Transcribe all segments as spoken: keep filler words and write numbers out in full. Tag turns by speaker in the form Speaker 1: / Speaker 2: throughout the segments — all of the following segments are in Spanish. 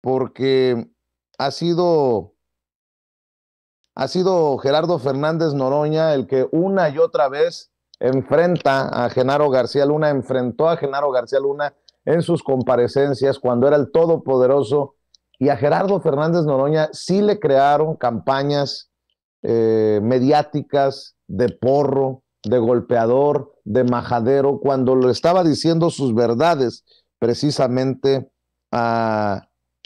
Speaker 1: porque ha sido, ha sido Gerardo Fernández Noroña el que una y otra vez enfrenta a Genaro García Luna, enfrentó a Genaro García Luna en sus comparecencias cuando era el todopoderoso, y a Gerardo Fernández Noroña sí le crearon campañas eh, mediáticas de porro, de golpeador, de majadero, cuando lo estaba diciendo sus verdades precisamente a,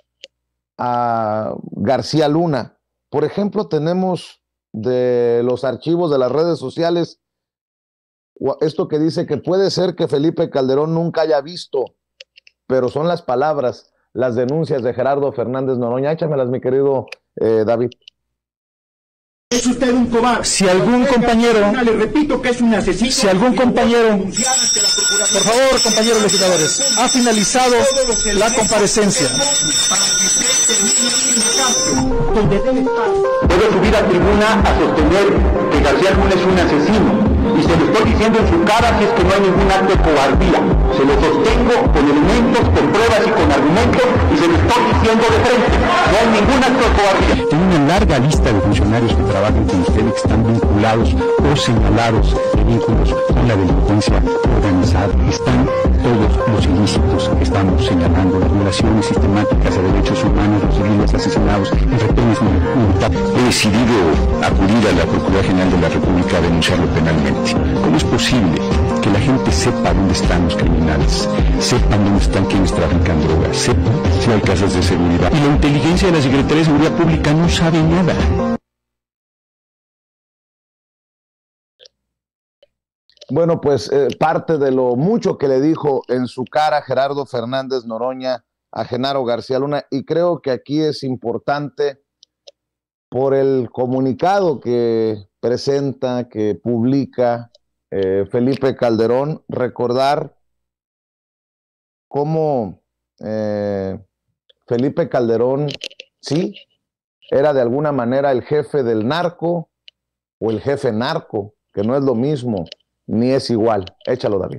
Speaker 1: a García Luna. Por ejemplo, tenemos de los archivos de las redes sociales esto que dice que puede ser que Felipe Calderón nunca haya visto, pero son las palabras, las denuncias de Gerardo Fernández Noroña. Échamelas, mi querido eh, David.
Speaker 2: Es usted un cobarde.
Speaker 3: Si algún compañero,
Speaker 2: le repito que es un asesino.
Speaker 3: Si algún compañero, por favor, compañeros legisladores, ha finalizado la comparecencia.
Speaker 4: Puedo subir a tribuna a sostener que García Luna es un asesino, y se lo estoy diciendo en su cara si es que no hay ningún acto de cobardía. Se lo sostengo con elementos, con pruebas y con argumentos, y se lo estoy diciendo de frente. No hay ningún acto de cobardía.
Speaker 5: Tiene una larga lista de funcionarios que trabajan con ustedes que están vinculados o señalados de vínculos con la delincuencia organizada. Están todos los ilícitos que estamos señalando, las violaciones sistemáticas de derechos humanos, los civiles asesinados, el retenes militares. He decidido acudir a la Procuraduría General de la República a denunciarlo penalmente. ¿Cómo es posible que la gente sepa dónde están los criminales, sepan dónde están quienes trafican drogas, sepan si hay casas de seguridad? Y la inteligencia de la Secretaría de Seguridad Pública no sabe nada.
Speaker 1: Bueno, pues eh, parte de lo mucho que le dijo en su cara Gerardo Fernández Noroña a Genaro García Luna, y creo que aquí es importante por el comunicado que presenta, que publica eh, Felipe Calderón, recordar cómo eh, Felipe Calderón, sí, era de alguna manera el jefe del narco o el jefe narco, que no es lo mismo, ni es igual. Échalo, David.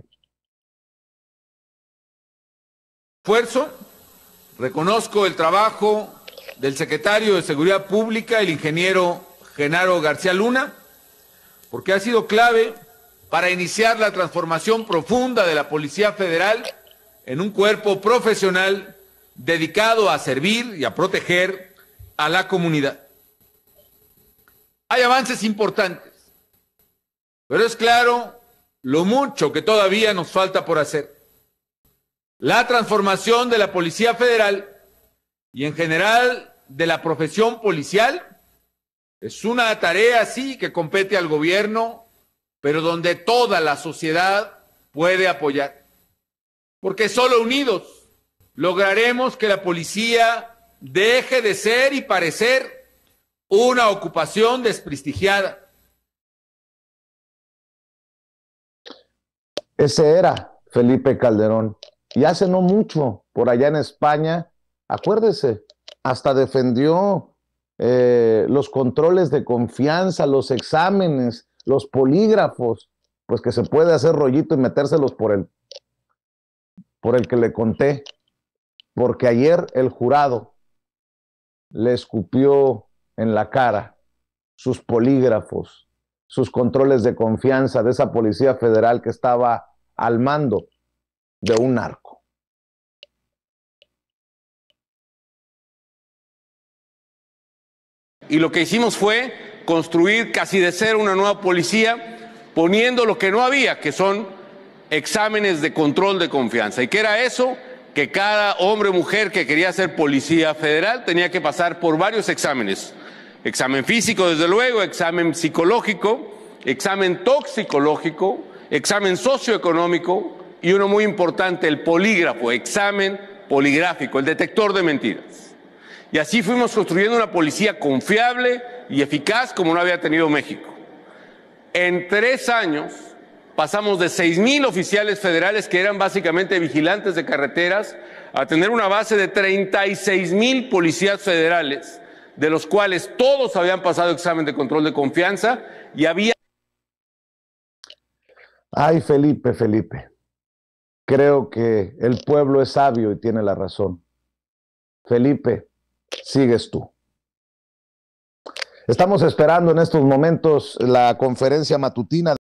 Speaker 6: Esfuerzo, reconozco el trabajo del secretario de Seguridad Pública, el ingeniero Genaro García Luna, porque ha sido clave para iniciar la transformación profunda de la Policía Federal en un cuerpo profesional dedicado a servir y a proteger a la comunidad. Hay avances importantes, pero es claro lo mucho que todavía nos falta por hacer. La transformación de la Policía Federal y en general de la profesión policial es una tarea, sí, que compete al gobierno, pero donde toda la sociedad puede apoyar. Porque solo unidos lograremos que la policía deje de ser y parecer una ocupación desprestigiada.
Speaker 1: Ese era Felipe Calderón. Y hace no mucho, por allá en España, acuérdese, hasta defendió eh, los controles de confianza, los exámenes, los polígrafos, pues que se puede hacer rollito y metérselos por el, por el que le conté. Porque ayer el jurado le escupió en la cara sus polígrafos, sus controles de confianza de esa Policía Federal que estaba al mando de un narco.
Speaker 7: Y lo que hicimos fue construir casi de cero una nueva policía, poniendo lo que no había, que son exámenes de control de confianza. ¿Y qué era eso? Que cada hombre o mujer que quería ser policía federal tenía que pasar por varios exámenes. Examen físico, desde luego, examen psicológico, examen toxicológico, examen socioeconómico y uno muy importante, el polígrafo, examen poligráfico, el detector de mentiras. Y así fuimos construyendo una policía confiable y eficaz como no había tenido México. En tres años pasamos de seis mil oficiales federales que eran básicamente vigilantes de carreteras a tener una base de treinta y seis mil policías federales, de los cuales todos habían pasado examen de control de confianza y había...
Speaker 1: Ay, Felipe, Felipe, creo que el pueblo es sabio y tiene la razón. Felipe, sigues tú. Estamos esperando en estos momentos la conferencia matutina